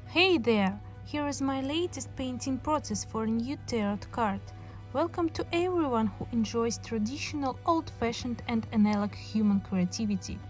Hey there! Here is my latest painting process for a new tarot card. Welcome to everyone who enjoys traditional, old-fashioned and analog human creativity.